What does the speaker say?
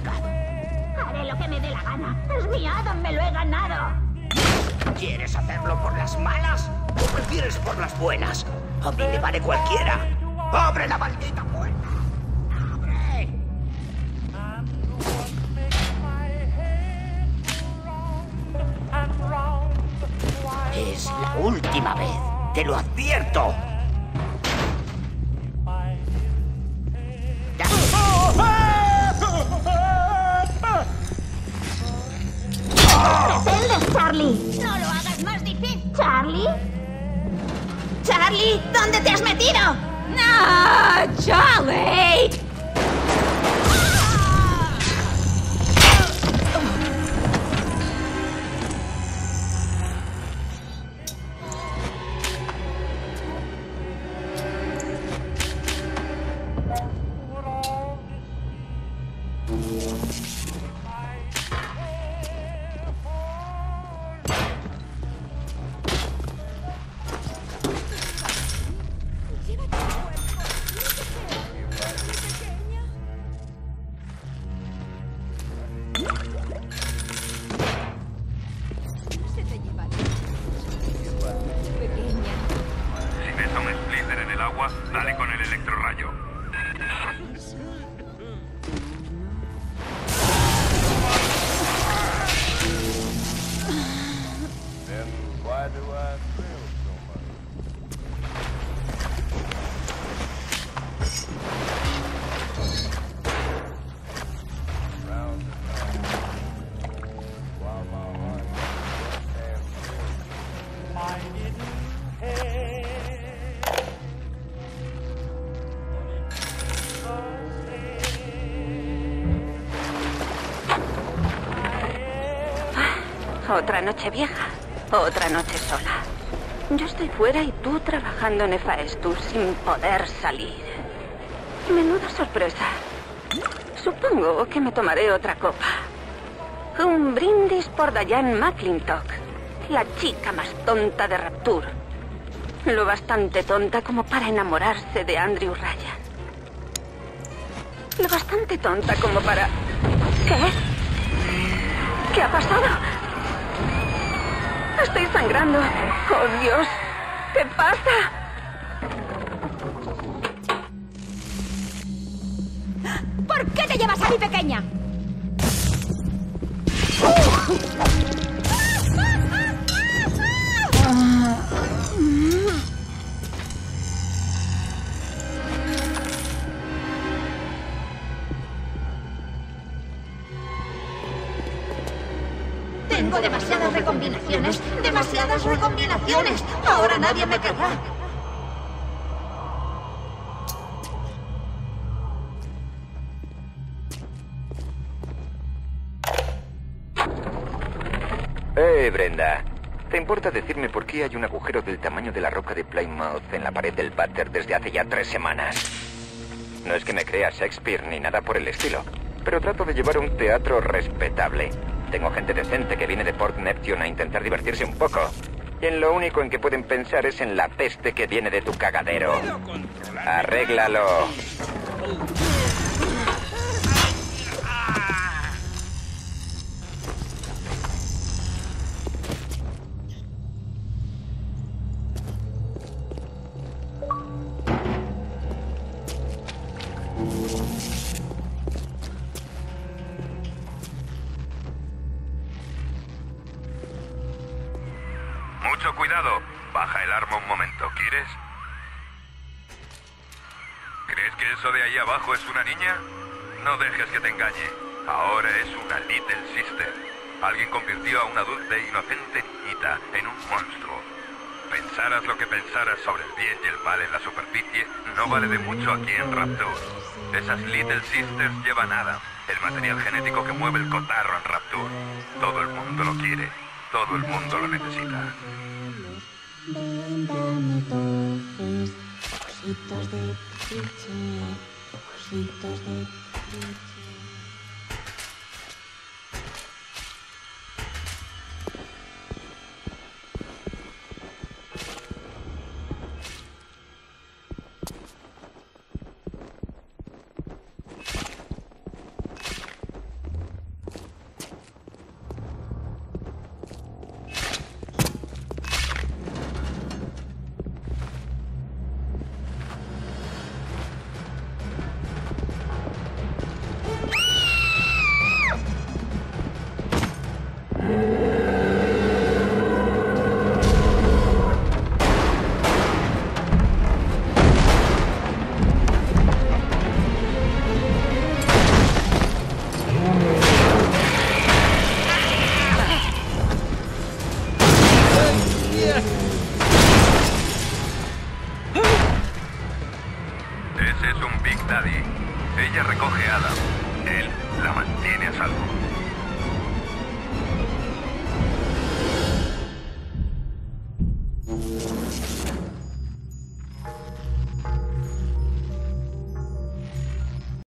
complicado. Haré lo que me dé la gana. Es mi Adam, me lo he ganado. ¿Quieres hacerlo por las malas o prefieres por las buenas? A mí me vale cualquiera. ¡Abre la maldita puerta! ¡Abre! Es la última vez. Te lo advierto. ¡Pretendes, Charlie! ¡No lo hagas más difícil! ¿Charlie? ¡Charlie! ¿Dónde te has metido? ¡No! ¡Charlie! Dale con el electrorrayo. Otra noche vieja, otra noche sola. Yo estoy fuera y tú trabajando en Hephaestus sin poder salir. Menuda sorpresa. Supongo que me tomaré otra copa. Un brindis por Diane McClintock, la chica más tonta de Rapture. Lo bastante tonta como para enamorarse de Andrew Ryan. Lo bastante tonta como para... ¿Qué? ¿Qué ha pasado? Estoy sangrando. ¡Oh, Dios! ¿Qué pasa? ¿Por qué te llevas a mi pequeña? Tengo demasiadas recombinaciones. ¡Demasiadas recombinaciones! Ahora nadie me querrá. Brenda. ¿Te importa decirme por qué hay un agujero del tamaño de la roca de Plymouth en la pared del váter desde hace ya 3 semanas? No es que me crea Shakespeare ni nada por el estilo, pero trato de llevar un teatro respetable. Tengo gente decente que viene de Port Neptune a intentar divertirse un poco. Y en lo único en que pueden pensar es en la peste que viene de tu cagadero. Arréglalo. Mucho cuidado. Baja el arma un momento, ¿quieres? ¿Crees que eso de ahí abajo es una niña? No dejes que te engañe. Ahora es una Little Sister. Alguien convirtió a una dulce e inocente niñita en un monstruo. Pensaras lo que pensaras sobre el bien y el mal en la superficie, no vale de mucho aquí en Rapture. Esas Little Sisters llevan Adam, el material genético que mueve el cotarro en Rapture. Todo el mundo lo quiere. Todo el mundo lo necesita. Ven, dame toques, cositos de cliché, cositos de cliché.